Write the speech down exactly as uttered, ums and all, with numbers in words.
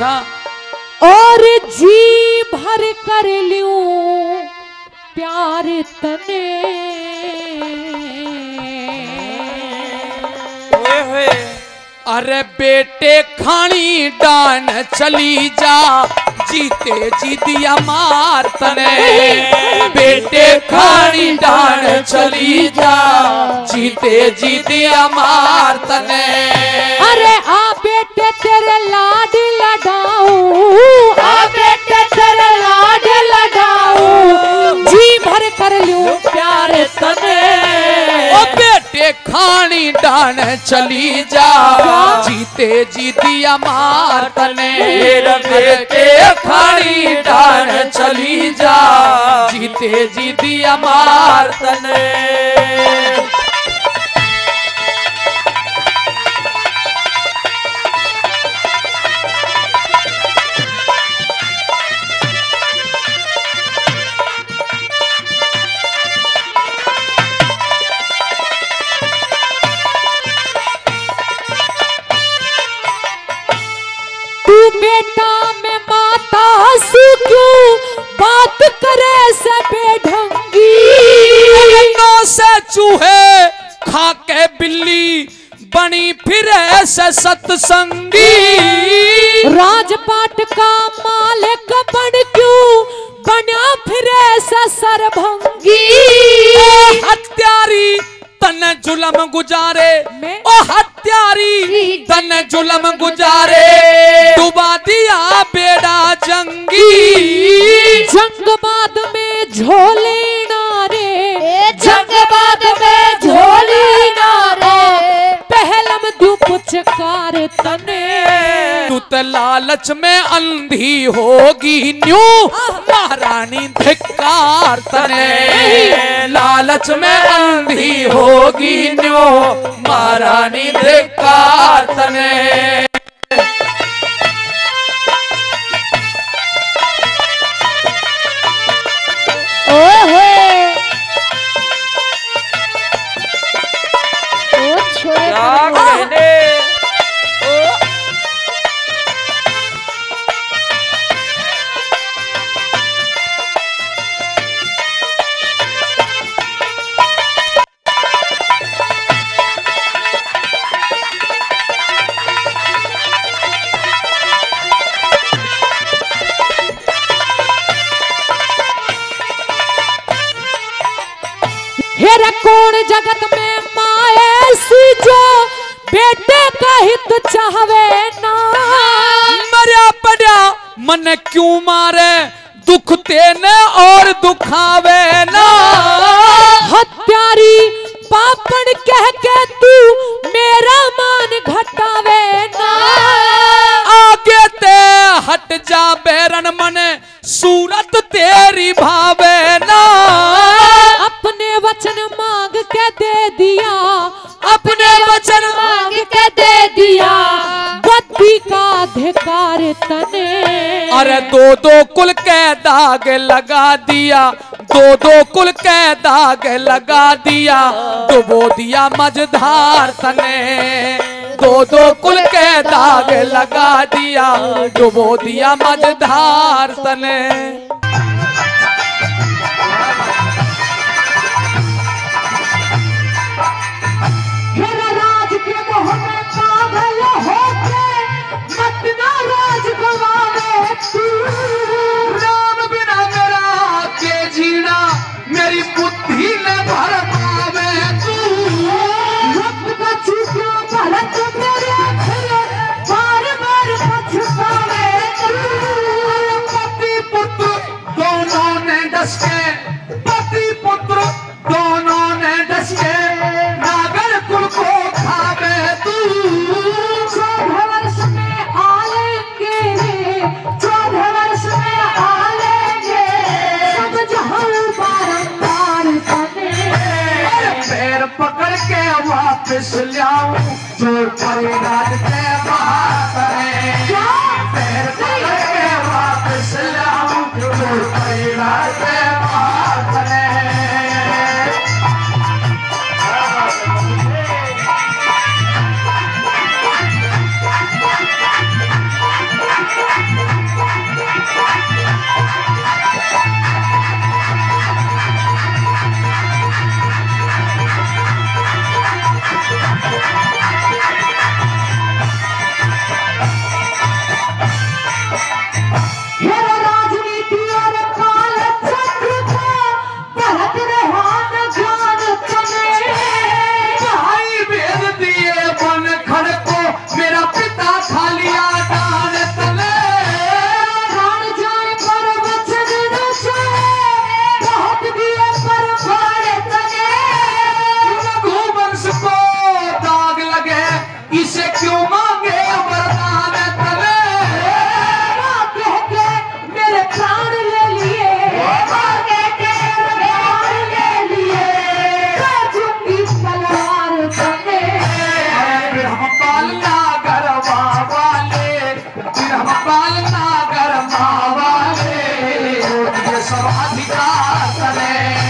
अच्छा। और जी भर कर लूं प्यार तने, अरे बेटे खानी डान चली जा, जीते जी दिया मार तने। बेटे खानी डान चली जा, जीते जी दिया मार तने। अरे आ बेटे तेरे लाड लडाऊं, आ बेटे तेरे लाड लडाऊं, जी भर कर लूं प्यार तने। ओ बेटे खानी डान चली जा, जीते जी दिया मार तने। बेटे खानी डान चली जा, जीते जी दिया मार तने। बेटा में माता सु क्यों बात करे से बेढंगी, नौ से चूहे खा के बिल्ली बनी फिरे से सत्संगी। राजपाट का मालिक बन क्यों बना फिरे से सरभंगी। हत्यारी तन जुलम गुजारे, ओ हत्यारी तन जुलम गुजारे, डुबा दिया बेड़ा जंगी। जंग बाद में झोले नारे, जंग बाद में झोले नारे, पहलम दू पुचकार तने। तू तो लालच में अंधी होगी न्यू, महारानी धिक्कार तने। लालच में अंधी होगी न्यू, महारानी धिक्कार तने। ओहे ओ छोरे हेरा कौन जगत में माए सी जो बेटे का हित चाहवे ना। मरा पड़ा मन क्यों मारे, दुख तेने और दुखावे ना। हत्यारी पापन कह के तू मेरा मान घटावे ना। आगे ते हट जा बैरन मन, सूरत तेरी भावे ना। अपने वचन मांग के दे दिया, अपने वचन मांग के दे दिया, गद्दी का अधिकार तने। अरे दो दो कुल के दाग लगा दिया, दो दो कुल के दाग लगा दिया, डुबो दिया मझधार तने। दो दो कुल के दाग लगा दिया, डुबो दिया मझधार तने। राज के मोह में पागल होके मत ना राज गवावे तू। राम बिना मेरा के जीना मेरी बुद्धि न भर पावे तू। वक्त का चूका भरत मेरे बार बार पछतावे तू। पति पुत्र दोनों ने डस के, पति पुत्र दोनों ने डस के, नागर कुल को खावे तू। चौदह वर्ष में आलेंगे, चौदह वर्ष में आलेंगे, सब जहां बारंबार तने। पैर पकड़ के वापस लाऊं, जो परिवार के बात है। पैर पकड़ के वापस लाऊं, जो परिवार के बात है। मझधार तने